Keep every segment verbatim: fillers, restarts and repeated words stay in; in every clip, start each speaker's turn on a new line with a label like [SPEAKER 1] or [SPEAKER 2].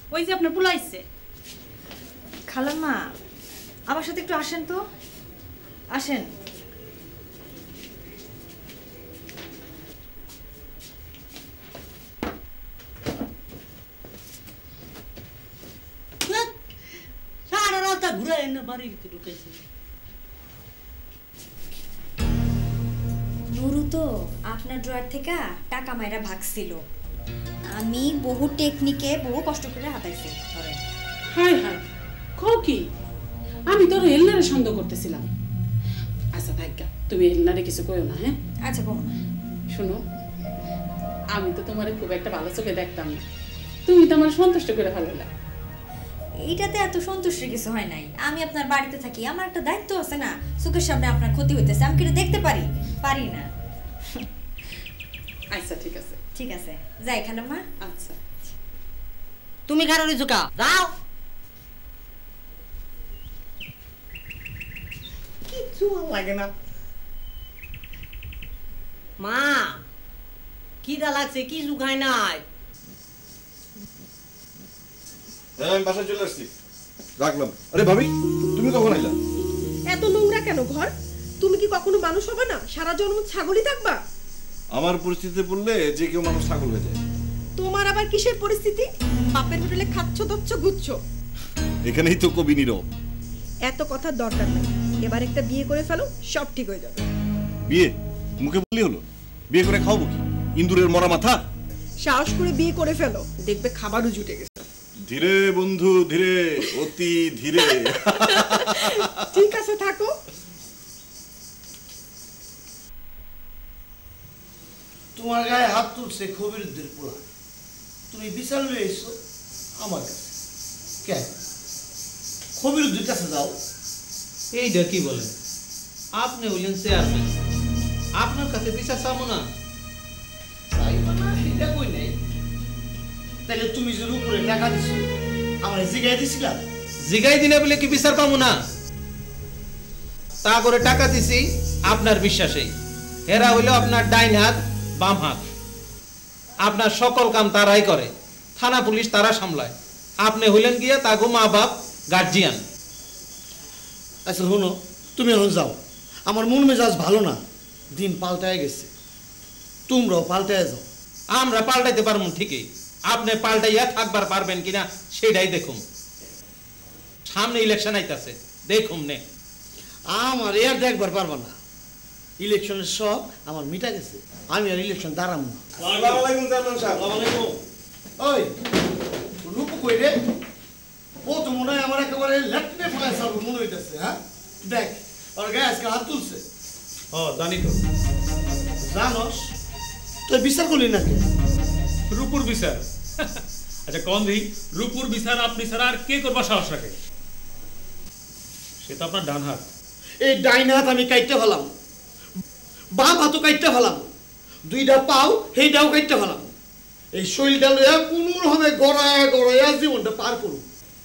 [SPEAKER 1] ওই যে আপনার পুলাইছে।
[SPEAKER 2] খালাম্মা আমার সাথে একটু আসেন তো, আসেন।
[SPEAKER 3] সারা রাত ঘুরে এনে বাড়ির ভিতরে ঢুকেছে।
[SPEAKER 2] নুরু তো আপনার ড্রয়ার থেকে টাকা মাইরা ভাগছিল, আমি বহু টেকনিকে বহু কষ্ট করে হাতাইছি। ধরেন।
[SPEAKER 1] হায় হায়, কও কি? আমি তোর হেলনারে সন্দেহ করতেছিলাম। আচ্ছা ভাগ্যা, তুমি হেলনারে কিছু কইও না। হ্যাঁ
[SPEAKER 2] আচ্ছা বলো।
[SPEAKER 1] শোনো, আমি তো তোমার খুব একটা ভালো চোখে দেখতাম না, তুমি তো আমার সন্তুষ্ট করে ফেলাইলা।
[SPEAKER 2] এইটাতে এত সন্তুষ্টির কিছু হয় নাই। আমি আপনার বাড়িতে থাকি, আমার একটা দায়িত্ব আছে না। চোখের সামনে আপনার ক্ষতি হইতেছে, আমি কি দেখতে পারি? পারি না।
[SPEAKER 1] আচ্ছা ঠিক আছে,
[SPEAKER 2] ঠিক আছে, যাই খালাম্মা।
[SPEAKER 1] আচ্ছা
[SPEAKER 3] তুমি কারো ঝুঁকা যাও। কিছু লাগে না। মা কিদা লাগছে, কি জুগায় নাই?
[SPEAKER 4] হ্যাঁ আমি বাসায় চলে আসছি, রাখলাম। আরে ভাবি তুমি কখন আইলা?
[SPEAKER 5] এত নোংরা কেন ঘর? তুমি কি কখনো মানুষ হবে না? সারা জন্ম ছাগলই থাকবা?
[SPEAKER 4] আমার পরিস্থিতিতে পড়লে যে কেউ মানুষ ছাগল হয়ে যায়।
[SPEAKER 5] তোমার আবার কিসের পরিস্থিতি? বাপের হোটেলে খাচ্ছ দচ্ছ ঘুরছ।
[SPEAKER 4] এখানেই তো কবি নীরব।
[SPEAKER 5] এত কথার দরকার নেই, এবার একটা বিয়ে করে ফেলো, সব ঠিক হয়ে যাবে।
[SPEAKER 4] বিয়ে মুখে বললি হলো? বিয়ে করে খাওয়াবো কি? ইন্দুরের মরা মাথা।
[SPEAKER 5] সাহস করে বিয়ে করে ফেলো, দেখবে খাবারও জুটে গেছে।
[SPEAKER 4] ধীরে বন্ধু ধীরে, অতি ধীরে।
[SPEAKER 5] ঠিক আছে থাকো।
[SPEAKER 6] তোমার গায়ে হাত তুলছে খবিরুদ্দের পোলা, তুমি বিচার লয়ে এসো আমার কাছে কেন? খবিরুদ্দের কাছে যাও।
[SPEAKER 7] এইটা কি বলেন? আপনি হইলেন চেয়ারম্যান, আপনার কাছে বিচার চাবো না?
[SPEAKER 6] চাইবা না এটা কই নাই। তাহলে তুমি যে উপরে টাকা দিছো আমার জিগাই দিছিলা?
[SPEAKER 7] জিগাই দিলে বলে কি বিচার পাবো না? তা করে টাকা দিছি আপনার বিশ্বাসেই। এরা হইলো আপনার ডাইন হাত বাম হাত, আপনার সকল কাম তারাই করে, থানা পুলিশ তারা সামলায়। আপনি হইলেন গিয়া তাগো মা বাপ গার্জিয়ান।
[SPEAKER 6] আচ্ছা শোনো, তুমি এখন যাও, আমার মন মেজাজ ভালো না, দিন পাল্টায় গেছে, তোমরাও পাল্টায় যাও।
[SPEAKER 7] আমরা পাল্টাইতে পারবো ঠিকই, আপনি পাল্টাইয়া থাকবার পারবেন কিনা সেটাই দেখুন। সামনে ইলেকশন আইতাছে, দেখুন নে।
[SPEAKER 6] আমার এর দেখবার পারবা না, ইলেকশনের সব আমার মিটা গেছে, আমি আর ইলেকশন দাঁড়াবো না।
[SPEAKER 4] আসসালামু আলাইকুম চেয়ারম্যান সাহেব।
[SPEAKER 6] আসসালামু আলাইকুম। ওই রূপু কই রে? ও তো মনে হয় আমার একেবারে ল্যাট্রিনে ফেলায় সব মনে হইতেছে। হ্যাঁ দেখ, ওর গায়ে আজকে হাত তুলছে।
[SPEAKER 7] ও জানি তো।
[SPEAKER 6] জানোস তুই বিচার করলি নাকি?
[SPEAKER 8] রূপুর বিচার? আচ্ছা কোন দিই, রূপুর বিচার আপনি ছাড়া আর কে করবা সাহস রাখে? সে তো আপনার ডান হাত।
[SPEAKER 6] এই ডাইন হাত আমি কাইটতে ফেলাম, বাম হাতও কাইটতে ফেলাম, দুইটা পাও সেইটাও কাইটতে ফেলাম। এই শরীরটা লইয়া কোনো রকমে গড়ায় গড়াইয়া জীবনটা পার করুন।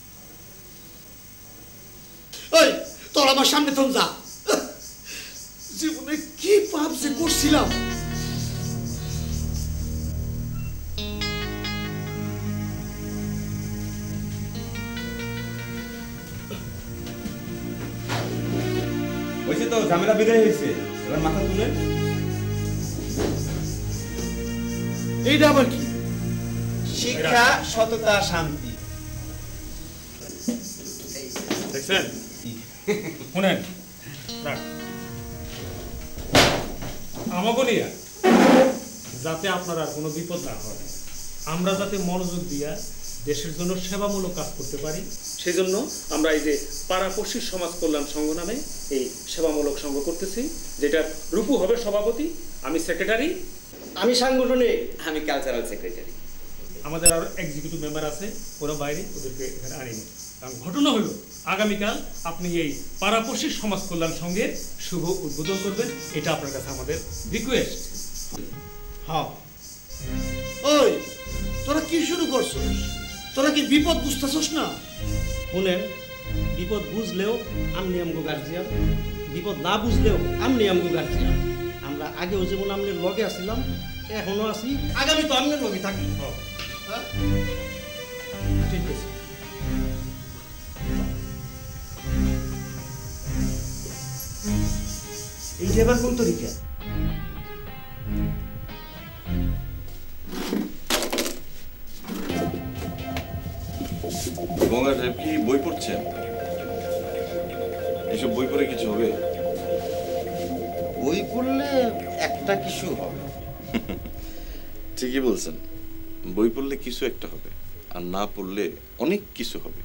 [SPEAKER 6] ওই তোর আমার সামনে তখন যা। জীবনে কি পাপ যে করছিলাম।
[SPEAKER 9] হয়েছে তো, ঝামেলা বিদায় হয়েছে, এবার মাথা তুলে।
[SPEAKER 6] এইটা আবার কি?
[SPEAKER 9] শিক্ষা, সততা, শান্তি।
[SPEAKER 8] দেখছেন? শুনেন, আমাকে নিয়ে যাতে আপনার আর কোনো বিপদ না হয়, আমরা যাতে মনোযোগ দিয়া দেশের জন্য সেবামূলক কাজ করতে পারি, সেই জন্য আমরা এই যে পাড়াপড়শি সমাজ কল্যাণ সংঘ নামে এই সেবামূলক সংঘ করতেছি, যেটা রূপু হবে সভাপতি, আমি সেক্রেটারি।
[SPEAKER 6] আমি সাংগঠনিক,
[SPEAKER 9] আমি কালচারাল সেক্রেটারি।
[SPEAKER 8] আমাদের আরো এক্সিকিউটিভ মেম্বার আছে, ওরা বাইরে, ওদেরকে এখানে আনিনি। কারণ ঘটনা হলো আগামীকাল আপনি এই পাড়াপড়শি সমাজ কল্যাণ সংঘের শুভ উদ্বোধন করবেন, এটা আপনার কাছে আমাদের রিকোয়েস্ট।
[SPEAKER 6] হ্যাঁ। ওই তোরা কি শুরু করছিস? তোরা কি বিপদ বুঝতেছস না? শুনেন, বিপদ বুঝলেও আমনি আমগো গার্জিয়ান, বিপদ না বুঝলেও আমনি আমগো গার্জিয়ান। আমরা আগেও যেমন আমনের লগে আসছিলাম, এখনো আছি, আগামী তো আমনের লগে থাকি। হ্যাঁ
[SPEAKER 8] দিতেছি।
[SPEAKER 6] এই ড্রাইভার কোন তরিকা?
[SPEAKER 4] গঙ্গা সাহেব কি বই পড়ছেন? এসব বই পড়ে কিছু হবে?
[SPEAKER 10] বই পড়লে একটা কিছু হবে।
[SPEAKER 4] ঠিকই বলছেন, বই পড়লে কিছু একটা হবে, আর না পড়লে অনেক কিছু হবে।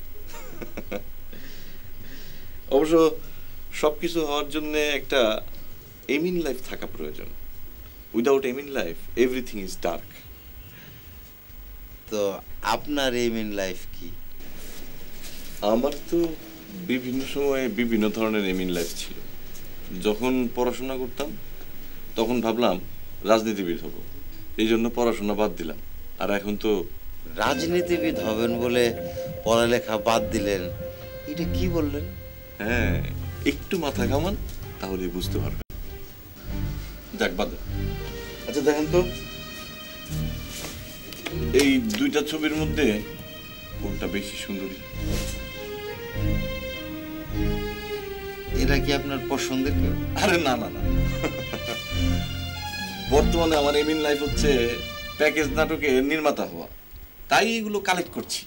[SPEAKER 4] অবশ্য সবকিছু হওয়ার জন্য একটা এম ইন লাইফ থাকা প্রয়োজন। Without aim in life everything is dark.
[SPEAKER 10] তো আপনার এম ইন লাইফ কি?
[SPEAKER 4] আমার তো বিভিন্ন সময়ে বিভিন্ন ধরনের এম ইন লাইফ ছিল। যখন পড়াশোনা করতাম তখন ভাবলাম রাজনীতিবিদ হব, এই জন্য পড়াশোনা বাদ দিলাম। আর এখন তো
[SPEAKER 10] রাজনীতিবিদ হবেন বলে পড়ালেখা বাদ দিলেন, এটা কি বললেন?
[SPEAKER 4] হ্যাঁ, একটু মাথা ঘামান তাহলে বুঝতে পারবেন। যাক বাদ দাও। আচ্ছা দেখেন তো, এই দুইটা ছবির মধ্যে কোনটা বেশি সুন্দরী?
[SPEAKER 10] এরা কি আপনার পছন্দের কেউ?
[SPEAKER 4] আরে না না না, বর্তমানে আমার এম ইন লাইফ হচ্ছে প্যাকেজ নাটকের নির্মাতা হওয়া, তাই এগুলো কালেক্ট করছি।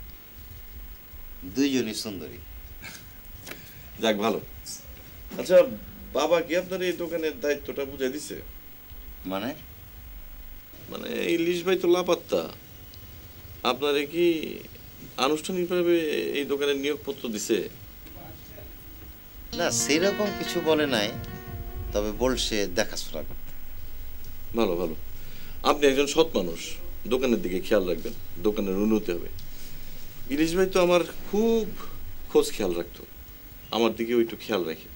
[SPEAKER 10] দুইজনই সুন্দরী।
[SPEAKER 4] যাক ভালো। আচ্ছা বাবা কি আপনার এই দোকানের দায়িত্বটা বুঝাই দিছে?
[SPEAKER 10] মানে
[SPEAKER 4] মানে ইলিশ ভাই তো লাপাত্তা, আপনারে কি আনুষ্ঠানিকভাবে এই দোকানের নিয়োগপত্র দিছে?
[SPEAKER 10] না, সেরকম কিছু বলে নাই, তবে বলছে দেখাশোনা করতে।
[SPEAKER 4] ভালো ভালো, আপনি একজন সৎ মানুষ, দোকানের দিকে খেয়াল রাখবেন, দোকানের উন্নতি হবে। ইলিশ ভাই তো আমার খুব খোঁজ খেয়াল রাখতো, আমার দিকে একটু খেয়াল রাখে।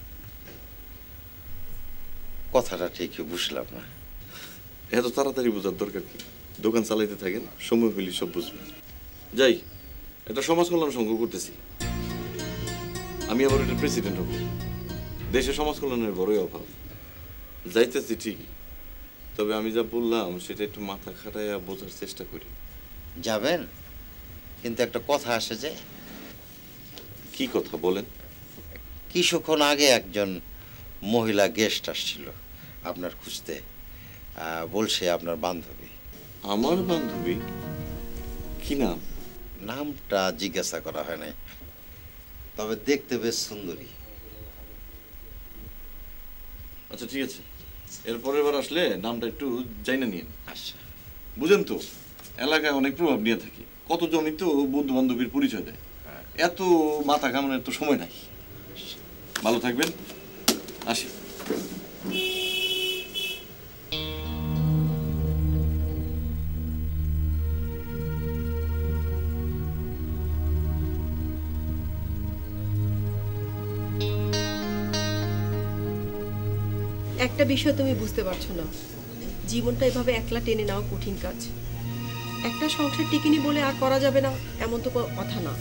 [SPEAKER 10] কথাটা ঠিকই বুঝলাম না।
[SPEAKER 4] এত তাড়াতাড়ি বোঝার দরকার কি? দোকান চালাইতে থাকেন, সময় পেলে সব বুঝবেন। যাই, একটা সমাজ কল্যাণ সংঘ করতেছি, আমি আবার একটা প্রেসিডেন্ট হব। দেশে সমাজ কল্যাণের বড়ই অভাব। যাইতেছি ঠিকই, তবে আমি যা বললাম সেটা একটু মাথা খাটাইয়া বোঝার চেষ্টা করি।
[SPEAKER 10] যাবেন, কিন্তু একটা কথা আসে যে।
[SPEAKER 4] কি কথা বলেন?
[SPEAKER 10] কিছুক্ষণ আগে একজন মহিলা গেস্ট আসছিল আপনার খুঁজতে, বলছে আপনার বান্ধবী।
[SPEAKER 4] আমার বান্ধবী? কি নাম?
[SPEAKER 10] নামটা জিজ্ঞাসা করা হয় নাই, তবে দেখতে বেশ সুন্দরী।
[SPEAKER 4] আচ্ছা ঠিক আছে, এরপরের বার আসলে নামটা একটু জাইনা নিন।
[SPEAKER 10] আচ্ছা।
[SPEAKER 4] বুঝেন তো, এলাকায় অনেক প্রভাব নিয়ে থাকি, কতজনই তো বন্ধু বান্ধবীর পরিচয় দেয়। এত মাথা ঘামানোর তো সময় নাই। ভালো থাকবেন, আসি।
[SPEAKER 5] একটা বিষয় তুমি বুঝতে পারছো না, জীবনটা এভাবে একলা টেনে নেওয়া কঠিন কাজ। একটা সংসার টিকিনি বলে আর করা যাবে না এমন তো কথা না।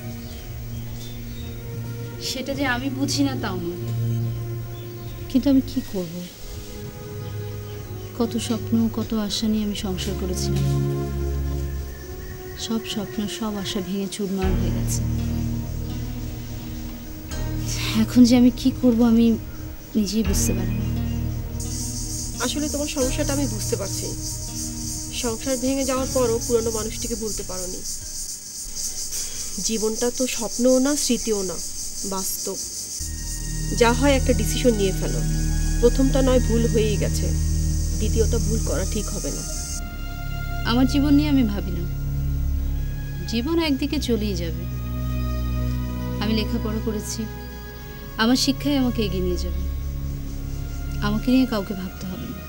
[SPEAKER 11] সেটা যে আমি বুঝি না তাও না, কিন্তু আমি কি করব? কত স্বপ্ন কত আশা নিয়ে আমি সংসার করেছিলাম, সব স্বপ্ন সব আশা ভেঙে চুরমার হয়ে গেছে। এখন যে আমি কি করব আমি নিজেই বুঝতে পারি না।
[SPEAKER 5] আসলে তোমার সমস্যাটা আমি বুঝতে পারছি। সংসার ভেঙে যাওয়ার পরও পুরনো মানুষটিকে ভুলতে পারোনি। জীবনটা তো স্বপ্নও না, স্মৃতিও না, বাস্তব। যা হয় একটা ডিসিশন নিয়ে ফেলো। প্রথমটা নয় ভুল হয়েই গেছে, দ্বিতীয়টা ভুল করা ঠিক হবে না।
[SPEAKER 11] আমার জীবন নিয়ে আমি ভাবি না, জীবন একদিকে চলেই যাবে। আমি লেখাপড়া করেছি, আমার শিক্ষাই আমাকে এগিয়ে নিয়ে যাবে, আমাকে নিয়ে কাউকে ভাবতে হবে না।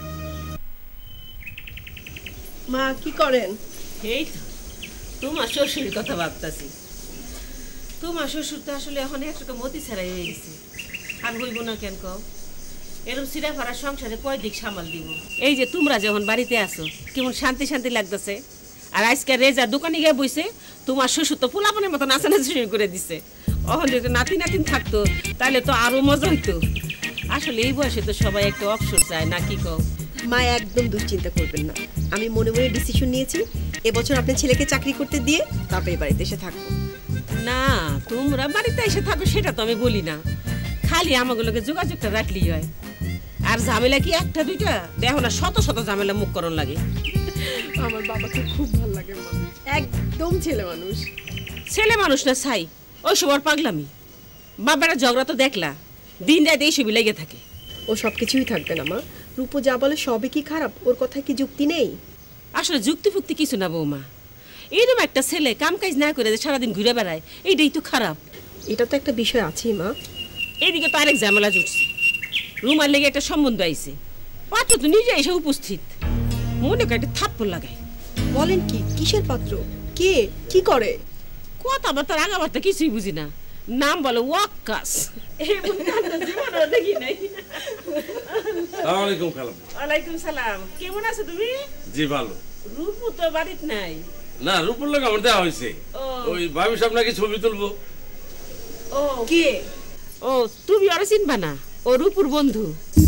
[SPEAKER 5] মা কি করেন?
[SPEAKER 12] এই তো তোমার শ্বশুরের কথা ভাবতাছি। তোমার শ্বশুর তো আসলে এখন একটা মতি ছাড়াই হয়ে গেছে, আর হইব না কেন কও? এরকম সিরা ফাড়ার সংসারে কয় দিক সামাল দিব? এই যে তোমরা যখন বাড়িতে আসো কেমন শান্তি শান্তি লাগতেছে, আর আজকে রেজা দোকানে গিয়ে বইছে, তোমার শ্বশুর তো পোলাপনের মতো নাচানাচি শুরু করে দিছে। অহন যদি নাতি নাতিন থাকতো তাহলে তো আরো মজা হইতো। আসলে এই বয়সে তো সবাই একটা অবসর চায়, না কি কও?
[SPEAKER 5] মা একদম দুশ্চিন্তা করবেন না, আমি মনে মনে ডিসিশন নিয়েছি এবছর আপনার ছেলেকে চাকরি করতে দিয়ে তারপরে বাড়িতে এসে থাকবো।
[SPEAKER 12] না, তোমরা বাড়িতে এসে থাকো সেটা তো আমি বলি না, খালি আমাগুলোকে যোগাযোগটা রাখলেই হয়। আর ঝামেলা কি একটা দুইটা, দেখো না শত শত ঝামেলা মুখ করণ লাগে।
[SPEAKER 5] আমার বাবাকে খুব ভালো লাগে মা, একদম ছেলে মানুষ।
[SPEAKER 12] ছেলে মানুষ না ছাই, ওই সবার পাগলামি। বাবারা ঝগড়া তো দেখলা, দিন রাত এইসবই লেগে থাকে।
[SPEAKER 5] ও সব কিছুই থাকবে না মা, রূপো যা বলে সবই কি খারাপ? ওর কথায় কি যুক্তি নেই?
[SPEAKER 12] আসলে যুক্তি ফুক্তি কিছু না বৌমা, এইরকম একটা ছেলে কাম কাজ না করে সারাদিন ঘুরে বেড়ায়, এইটাই তো খারাপ।
[SPEAKER 5] এটা তো একটা বিষয় আছেই মা।
[SPEAKER 12] এইদিকে তো আরেক ঝামেলা জুটছে, রুমার লেগে একটা সম্বন্ধ আইছে, পাত্র তো নিজে এসে উপস্থিত, মনে করে একটা থাপ্পড় লাগায়।
[SPEAKER 5] বলেন কি? কিসের পাত্র? কে? কি করে?
[SPEAKER 12] কথা বার্তা রাঙাবার্তা কিছুই বুঝি না, নাম বলে ওয়াক্কাস। দেখি নাই।
[SPEAKER 13] আসসালামু খালাম।
[SPEAKER 12] ওয়ালাইকুম সালাম, কেমন আছো তুমি?
[SPEAKER 13] জি ভালো।
[SPEAKER 12] রূপু তো বাড়িতে নাই।
[SPEAKER 13] না, রূপুর লোক আমার দেওয়া হয়েছে, ওই ভাবি সাহেব নাকি ছবি তুলবো।
[SPEAKER 12] ও কে? ও তুমি আর চিনবা না, ও রূপুর বন্ধু।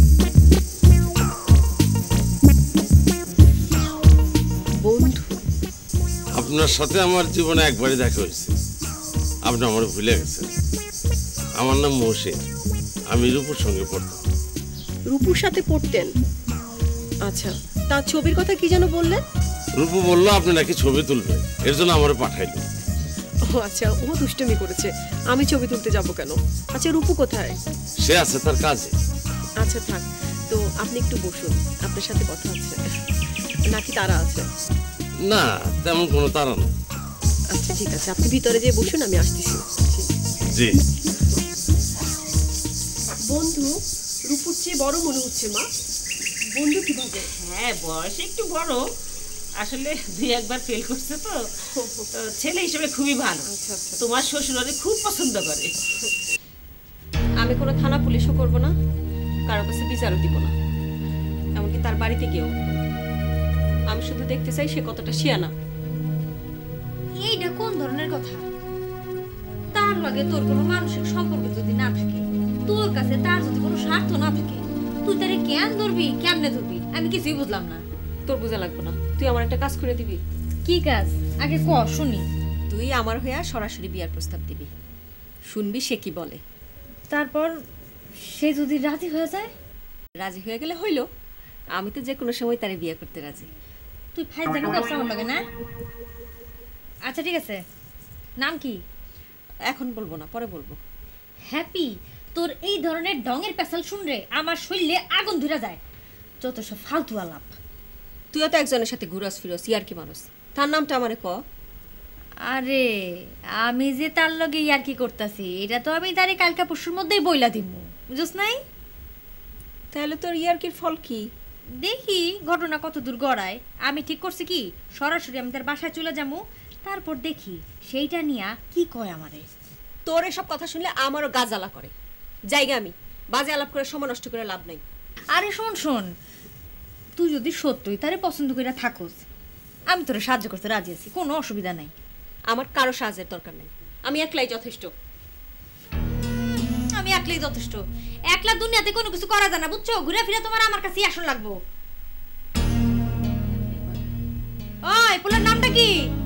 [SPEAKER 5] বন্ধু?
[SPEAKER 13] আপনার সাথে আমার জীবনে একবারই দেখা হয়েছে, আপনি আমার ভুলে গেছেন। আমার নাম মহসিন, আমি রূপুর সঙ্গে পড়তাম।
[SPEAKER 5] রূপুর সাথে পড়তেন? আচ্ছা, তার ছবির কথা কি যেন বললেন?
[SPEAKER 13] রূপু বললো আপনি নাকি ছবি তুলবেন, এর জন্য আমার পাঠাইলো।
[SPEAKER 5] ও আচ্ছা, ও দুষ্টুমি করেছে, আমি ছবি তুলতে যাব কেন? আচ্ছা, রূপু কোথায়?
[SPEAKER 13] সে আছে তার কাজে।
[SPEAKER 5] আচ্ছা থাক, তো আপনি একটু বসুন, আপনার সাথে কথা আছে। নাকি তারা আছে?
[SPEAKER 13] না, তেমন কোনো তারা নেই।
[SPEAKER 5] আচ্ছা ঠিক আছে, আপনি ভিতরে যেয়ে বসুন, আমি আসতেছি।
[SPEAKER 13] জি।
[SPEAKER 5] বন্ধু রূপুর চেয়ে বড় মনে হচ্ছে মা। বন্ধু কিভাবে?
[SPEAKER 12] হ্যাঁ, বয়স একটু বড়, আসলে দুই একবার ফেল করছে তো, ছেলে হিসেবে খুবই ভালো। তোমার শ্বশুর ওরে খুব পছন্দ করে।
[SPEAKER 2] আমি কোনো থানা পুলিশও করব না, কারো কাছে বিচারও দিব না, এমনকি তার বাড়িতে গিয়েও। আমি শুধু দেখতে চাই সে কতটা শিয়ানা। এইটা কোন ধরনের কথা? তার লগে তোর কোনো মানসিক সম্পর্ক যদি না থাকে, তোর কাছে তার যদি কোনো স্বার্থ না থাকে, তুই তারে কেন ধরবি, কেমনে ধরবি? আমি কিছুই বুঝলাম না। তোর বোঝা লাগবে না, তুই আমার একটা কাজ করে দিবি। কি কাজ? আগে ক শুনি। তুই আমার হইয়া সরাসরি বিয়ার প্রস্তাব দিবি, শুনবি সে কি বলে। তারপর সে যদি রাজি হয়ে যায়? রাজি হয়ে গেলে হইল, আমি তো যে কোনো সময় তারে বিয়ে করতে রাজি। তুই ফাইজ জানি কথা আমার লাগে না? আচ্ছা ঠিক আছে, নাম কি? এখন বলবো না, পরে বলবো। হ্যাপি, তোর এই ধরনের ডঙের পেশাল শুনরে আমার শরীরে আগুন ধরে যায়। যত সব ফালতু আলাপ। তুইও তো একজনের সাথে ঘুরস ফিরস, ইয়ার কি মানুষ, তার নামটা আমারে ক। আরে আমি যে তার লগে ইয়ার কি করতেছি, এটা তো আমি তারে কালকা পরশুর মধ্যেই বইলা দিব, বুঝছ নাই? তাহলে তোর ইয়ার কির ফল কি? দেখি ঘটনা কত দূর গড়ায়। আমি ঠিক করছি কি সরাসরি আমি তার বাসায় চলে যাবো, তারপর দেখি সেইটা নিয়া কি কয় আমারে। তোর এসব কথা শুনলে আমারও গা জ্বালা করে। জায়গা আমি বাজে আলাপ করে সময় নষ্ট করে লাভ নাই। আরে শোন শোন, তুই যদি সত্যই তারে পছন্দ করে থাকোস, আমি তোরে সাহায্য করতে রাজি আছি, কোনো অসুবিধা নাই। আমার কারো সাহায্যের দরকার নাই, আমি একলাই যথেষ্ট। আমি একলাই যথেষ্ট। একলা দুনিয়াতে কোনো কিছু করা যায় না, বুঝছো? ঘুরে ফিরে তোমার আমার কাছেই আসন লাগবো। ওই পোলার নামটা কি?